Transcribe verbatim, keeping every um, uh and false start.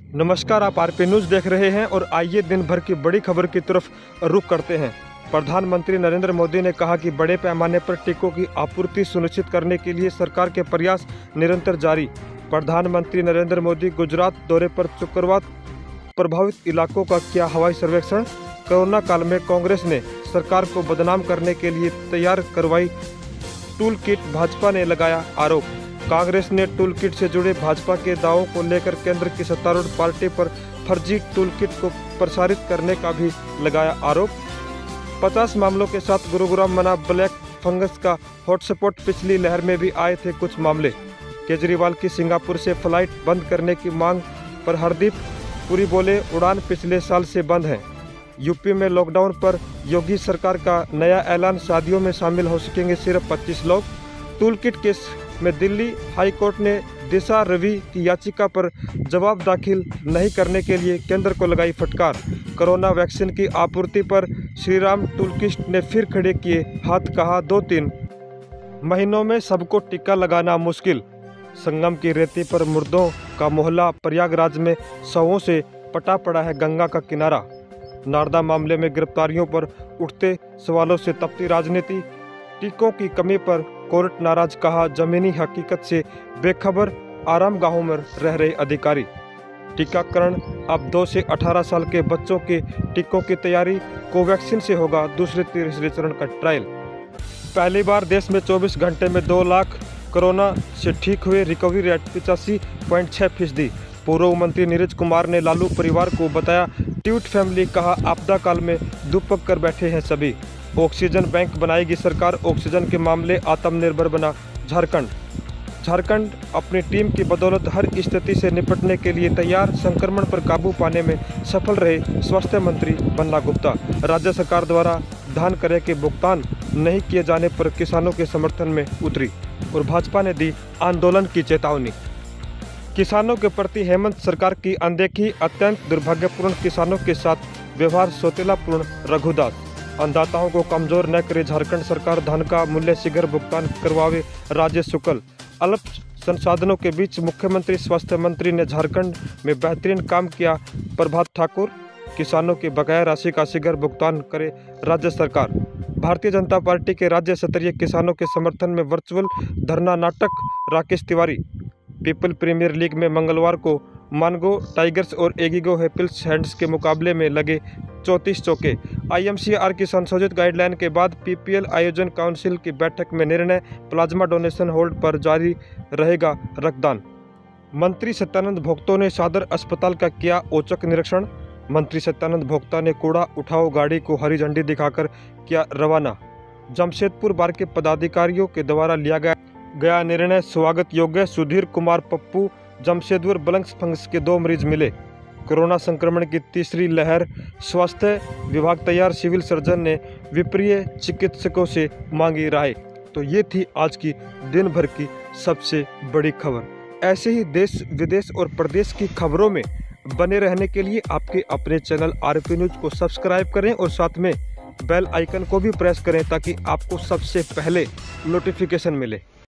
नमस्कार, आप RP news देख रहे हैं और आइए दिन भर की बड़ी खबर की तरफ रुख करते हैं। प्रधानमंत्री नरेंद्र मोदी ने कहा कि बड़े पैमाने पर टीकों की आपूर्ति सुनिश्चित करने के लिए सरकार के प्रयास निरंतर जारी। प्रधानमंत्री नरेंद्र मोदी गुजरात दौरे पर शुक्रवार प्रभावित इलाकों का किया हवाई सर्वेक्षण। कोरोना काल में कांग्रेस ने सरकार को बदनाम करने के लिए तैयार करवाई टूल किट, भाजपा ने लगाया आरोप। कांग्रेस ने टूल किट से जुड़े भाजपा के दावों को लेकर केंद्र की सत्तारूढ़ पार्टी पर फर्जी टूल किट को प्रसारित करने का भी लगाया आरोप। पचास मामलों के साथ गुरुग्राम बना ब्लैक फंगस का हॉटस्पॉट। पिछली लहर में भी आए थे कुछ मामले। केजरीवाल की सिंगापुर से फ्लाइट बंद करने की मांग पर हरदीप पुरी बोले, उड़ान पिछले साल से बंद है। यूपी में लॉकडाउन पर योगी सरकार का नया ऐलान, शादियों में शामिल हो सकेंगे सिर्फ पच्चीस लोग। टूल किट केस में दिल्ली हाई कोर्ट ने दिशा रवि की याचिका पर जवाब दाखिल नहीं करने के लिए केंद्र को लगाई फटकार। कोरोना वैक्सीन की आपूर्ति पर श्रीराम टूलकिट ने फिर खड़े किए हाथ, कहा दो तीन महीनों में सबको टीका लगाना मुश्किल। संगम की रेती पर मुर्दों का मोहल्ला, प्रयागराज में शवों से पटा पड़ा है गंगा का किनारा। नारदा मामले में गिरफ्तारियों पर उठते सवालों से तपती राजनीति। टीकों की कमी पर कोर्ट नाराज, कहा जमीनी हकीकत से बेखबर आराम गाहों में रह रहे अधिकारी। टीकाकरण अब दो से अठारह साल के बच्चों के टीकों की तैयारी। कोवैक्सीन से होगा दूसरे तीसरे चरण का ट्रायल। पहली बार देश में चौबीस घंटे में दो लाख कोरोना से ठीक हुए, रिकवरी रेट पिचासी पॉइंट छः फीसदी। पूर्व मंत्री नीरज कुमार ने लालू परिवार को बताया ट्वीट फैमिली, कहा आपदा काल में दुपक कर बैठे हैं सभी। ऑक्सीजन बैंक बनाएगी सरकार, ऑक्सीजन के मामले आत्मनिर्भर बना झारखंड। झारखंड अपनी टीम की बदौलत हर स्थिति से निपटने के लिए तैयार। संक्रमण पर काबू पाने में सफल रहे स्वास्थ्य मंत्री बन्ना गुप्ता। राज्य सरकार द्वारा धान क्रय के भुगतान नहीं किए जाने पर किसानों के समर्थन में उतरी और भाजपा ने दी आंदोलन की चेतावनी। किसानों के प्रति हेमंत सरकार की अनदेखी अत्यंत दुर्भाग्यपूर्ण, किसानों के साथ व्यवहार सौतेलापूर्ण। रघुदास, अन्नदाताओं को कमजोर न करे झारखंड सरकार, धान का मूल्य शीघ्र भुगतान करवावे राजेश शुक्ल। अल्प संसाधनों के बीच मुख्यमंत्री स्वास्थ्य मंत्री ने झारखंड में बेहतरीन काम किया। प्रभात ठाकुर, किसानों की बकाया राशि का शीघ्र भुगतान करे राज्य सरकार। भारतीय जनता पार्टी के राज्य स्तरीय किसानों के समर्थन में वर्चुअल धरना नाटक। Rakesh Tiwari, people premier league में मंगलवार को मानगो टाइगर्स और एगिगो हैपिल्स हैंड्स के मुकाबले में लगे चौंतीस चौके। आईएमसीआर की संशोधित गाइडलाइन के बाद पीपीएल आयोजन काउंसिल की बैठक में निर्णय, प्लाज्मा डोनेशन होल्ड पर जारी रहेगा रक्तदान। मंत्री सत्यानंद भोक्ता ने सदर अस्पताल का किया औचक निरीक्षण। मंत्री सत्यानंद भोक्ता ने कूड़ा उठाओ गाड़ी को हरी झंडी दिखाकर किया रवाना। जमशेदपुर बार के पदाधिकारियों के द्वारा लिया गया गया निर्णय स्वागत योग्य। सुधीर कुमार पप्पू, जमशेदपुर ब्लैक फंगस के दो मरीज मिले। कोरोना संक्रमण की तीसरी लहर, स्वास्थ्य विभाग तैयार, सिविल सर्जन ने विप्रिय चिकित्सकों से मांगी राय। तो ये थी आज की दिन भर की सबसे बड़ी खबर। ऐसे ही देश विदेश और प्रदेश की खबरों में बने रहने के लिए आपके अपने चैनल आरपी न्यूज़ को सब्सक्राइब करें और साथ में बेल आइकन को भी प्रेस करें ताकि आपको सबसे पहले नोटिफिकेशन मिले।